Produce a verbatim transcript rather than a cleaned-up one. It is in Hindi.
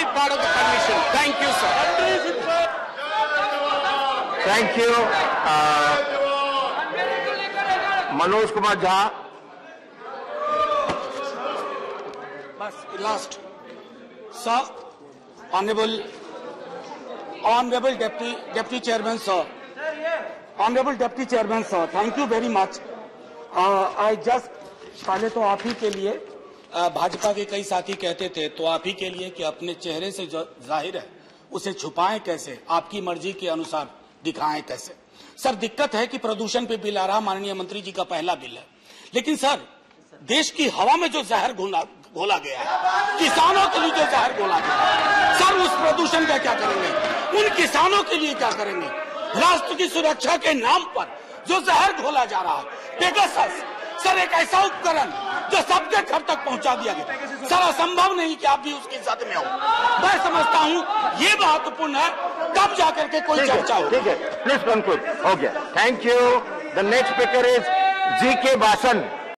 only part of the permission. Thank you, sir. Thank you. Uh, Manoj Kumar Jha. Last. Sir, Honorable, Honorable Deputy, Deputy Chairman, sir. Honorable Deputy Chairman, sir. Thank you very much. Uh, I just, पहले तो आप ही के लिए भाजपा के कई साथी कहते थे तो आप ही के लिए कि अपने चेहरे से जो जाहिर है उसे छुपाएं कैसे, आपकी मर्जी के अनुसार दिखाएं कैसे। सर, दिक्कत है कि प्रदूषण पे बिल आ रहा, माननीय मंत्री जी का पहला बिल है, लेकिन सर देश की हवा में जो जहर घोला घोला गया है, किसानों के लिए जो जहर घोला गया है, सर उस प्रदूषण का क्या करेंगे, उन किसानों के लिए क्या करेंगे। राष्ट्र की सुरक्षा के नाम पर जो जहर घोला जा रहा है, पेगासस सर एक ऐसा उपकरण जो सबके घर तक पहुंचा दिया गया, सर असंभव नहीं कि आप भी उसकी जद में हो। मैं समझता हूं ये महत्वपूर्ण है, तब जाकर के कोई चर्चा हो। ठीक है, प्लीज कंक्लूड। हो गया, thank you. The next speaker is जी के भाषण।